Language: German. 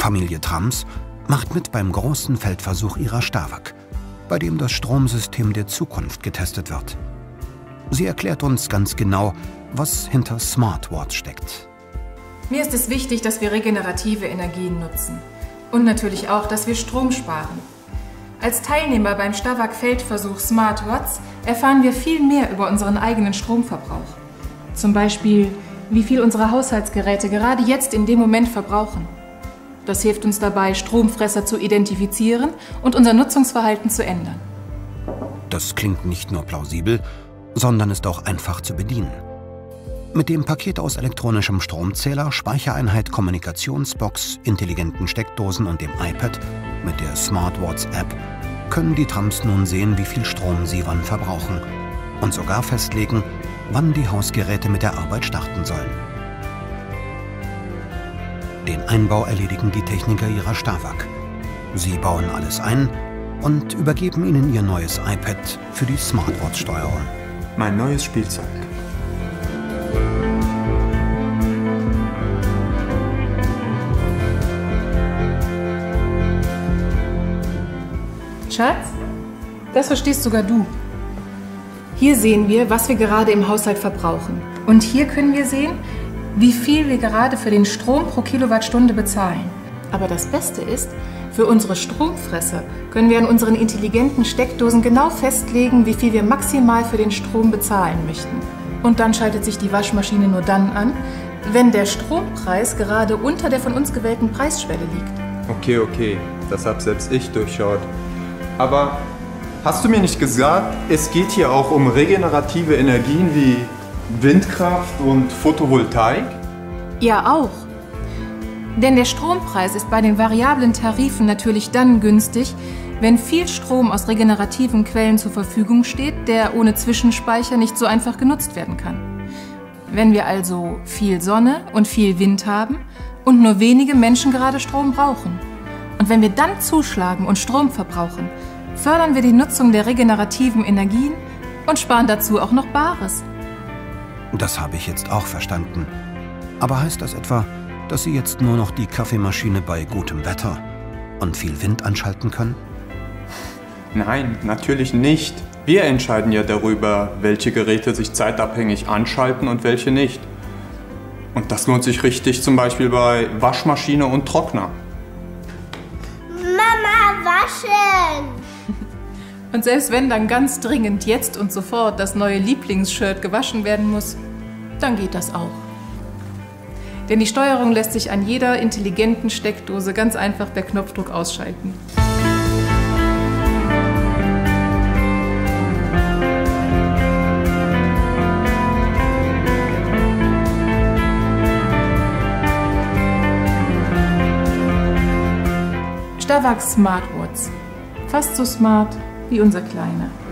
Familie Trams macht mit beim großen Feldversuch ihrer Starwag, bei dem das Stromsystem der Zukunft getestet wird. Sie erklärt uns ganz genau, was hinter Smartwatts steckt. Mir ist es wichtig, dass wir regenerative Energien nutzen. Und natürlich auch, dass wir Strom sparen. Als Teilnehmer beim Starwag-Feldversuch Smartwatts erfahren wir viel mehr über unseren eigenen Stromverbrauch. Zum Beispiel, wie viel unsere Haushaltsgeräte gerade jetzt in dem Moment verbrauchen. Das hilft uns dabei, Stromfresser zu identifizieren und unser Nutzungsverhalten zu ändern. Das klingt nicht nur plausibel, sondern ist auch einfach zu bedienen. Mit dem Paket aus elektronischem Stromzähler, Speichereinheit, Kommunikationsbox, intelligenten Steckdosen und dem iPad mit der Smartwatts-App können die Trams nun sehen, wie viel Strom sie wann verbrauchen und sogar festlegen, wann die Hausgeräte mit der Arbeit starten sollen. Den Einbau erledigen die Techniker ihrer Starwag. Sie bauen alles ein und übergeben ihnen ihr neues iPad für die Smartwatch-Steuerung. Mein neues Spielzeug. Schatz, das verstehst sogar du. Hier sehen wir, was wir gerade im Haushalt verbrauchen. Und hier können wir sehen, wie viel wir gerade für den Strom pro Kilowattstunde bezahlen. Aber das Beste ist, für unsere Stromfresser können wir an unseren intelligenten Steckdosen genau festlegen, wie viel wir maximal für den Strom bezahlen möchten. Und dann schaltet sich die Waschmaschine nur dann an, wenn der Strompreis gerade unter der von uns gewählten Preisschwelle liegt. Okay, das hab selbst ich durchschaut. Aber hast du mir nicht gesagt, es geht hier auch um regenerative Energien wie Windkraft und Photovoltaik? Ja, auch. Denn der Strompreis ist bei den variablen Tarifen natürlich dann günstig, wenn viel Strom aus regenerativen Quellen zur Verfügung steht, der ohne Zwischenspeicher nicht so einfach genutzt werden kann. Wenn wir also viel Sonne und viel Wind haben und nur wenige Menschen gerade Strom brauchen. Und wenn wir dann zuschlagen und Strom verbrauchen, fördern wir die Nutzung der regenerativen Energien und sparen dazu auch noch Bares. Das habe ich jetzt auch verstanden. Aber heißt das etwa, dass Sie jetzt nur noch die Kaffeemaschine bei gutem Wetter und viel Wind anschalten können? Nein, natürlich nicht. Wir entscheiden ja darüber, welche Geräte sich zeitabhängig anschalten und welche nicht. Und das lohnt sich richtig zum Beispiel bei Waschmaschine und Trockner. Mama, waschen! Und selbst wenn dann ganz dringend jetzt und sofort das neue Lieblingsshirt gewaschen werden muss, dann geht das auch. Denn die Steuerung lässt sich an jeder intelligenten Steckdose ganz einfach per Knopfdruck ausschalten. Starwag Smartwatts. Fast so smart wie unser Kleiner.